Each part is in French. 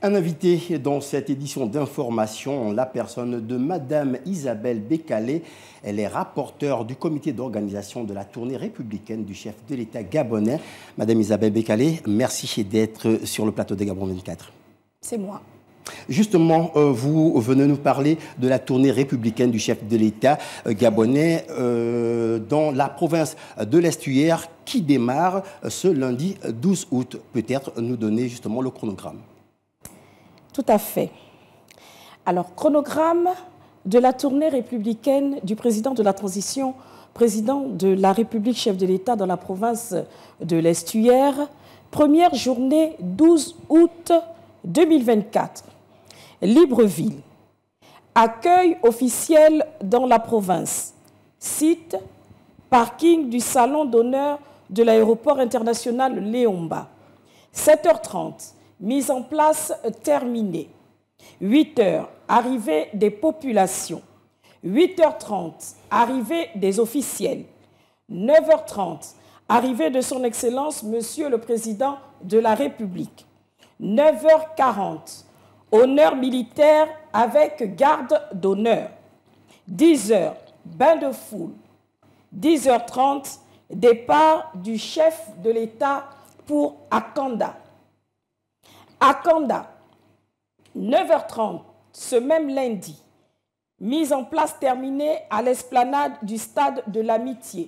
Un invité dans cette édition d'information, la personne de Madame Isabelle Bekale. Elle est rapporteure du comité d'organisation de la tournée républicaine du chef de l'État gabonais. Madame Isabelle Bekale, merci d'être sur le plateau de Gabon 24. C'est moi. Justement, vous venez nous parler de la tournée républicaine du chef de l'État gabonais dans la province de l'Estuaire qui démarre ce lundi 12 août. Peut-être nous donner justement le chronogramme. Tout à fait. Alors, chronogramme de la tournée républicaine du président de la transition, président de la République chef de l'État dans la province de l'Estuaire. Première journée 12 août 2024. Libreville. Accueil officiel dans la province. Site, parking du salon d'honneur de l'aéroport international Léomba. 7h30, mise en place terminée. 8h, arrivée des populations. 8h30, arrivée des officiels. 9h30, arrivée de son Excellence, Monsieur le Président de la République. 9h40, honneur militaire avec garde d'honneur. 10h, bain de foule. 10h30, départ du chef de l'État pour Akanda. Akanda, 9h30, ce même lundi, mise en place terminée à l'esplanade du stade de l'Amitié.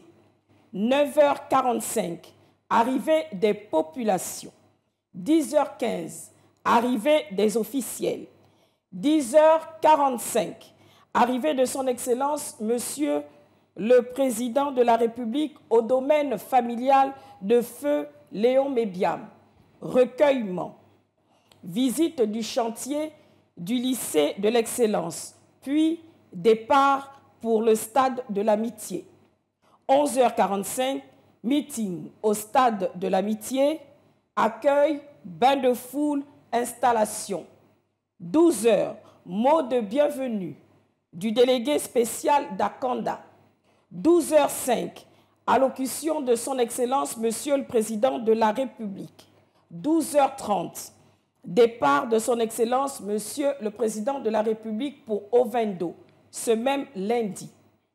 9h45, arrivée des populations. 10h15, arrivée des officiels. 10h45, arrivée de son Excellence, Monsieur le Président de la République au domaine familial de Feu Léon Mébiam. Recueillement. Visite du chantier du lycée de l'Excellence, puis départ pour le stade de l'Amitié. 11h45, meeting au stade de l'Amitié, accueil, bain de foule, installation. 12h, mot de bienvenue du délégué spécial d'Akanda. 12h05, allocution de son Excellence, Monsieur le Président de la République. 12h30, départ de son Excellence, Monsieur le Président de la République pour Ovendo, ce même lundi.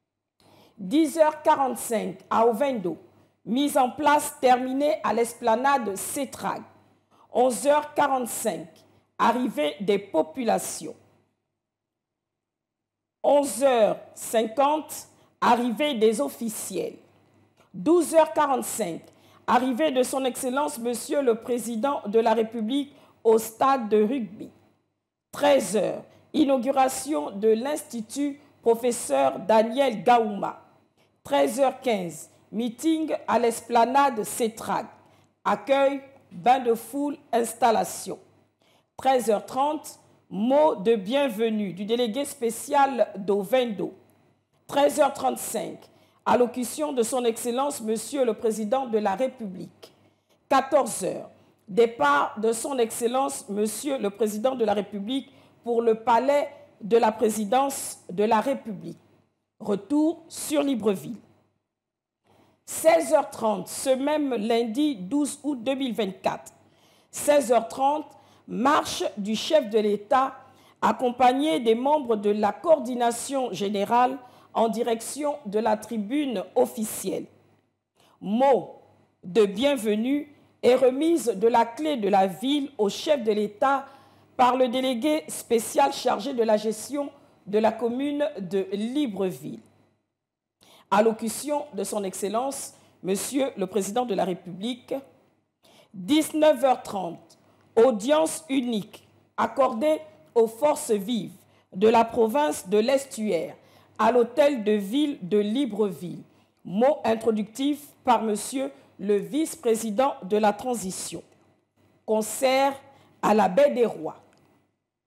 10h45 à Ovendo, mise en place terminée à l'esplanade Cétrag. 11h45, arrivée des populations. 11h50, arrivée des officiels. 12h45, arrivée de son Excellence, Monsieur le Président de la République au stade de rugby. 13h, inauguration de l'Institut Professeur Daniel Gaouma. 13h15, meeting à l'esplanade Cétrag. Accueil, bain de foule, installation. 13h30, mot de bienvenue du délégué spécial d'Ovendo. 13h35, allocution de son Excellence, Monsieur le Président de la République. 14h, départ de son Excellence, Monsieur le Président de la République pour le palais de la présidence de la République. Retour sur Libreville. 16h30, ce même lundi 12 août 2024. 16h30, marche du chef de l'État accompagné des membres de la coordination générale en direction de la tribune officielle. Mot de bienvenue et remise de la clé de la ville au chef de l'État par le délégué spécial chargé de la gestion de la commune de Libreville. Allocution de son Excellence, Monsieur le Président de la République. 19h30, audience unique accordée aux forces vives de la province de l'Estuaire à l'hôtel de ville de Libreville. Mot introductif par Monsieur le vice-président de la transition. Concert à la Baie des Rois.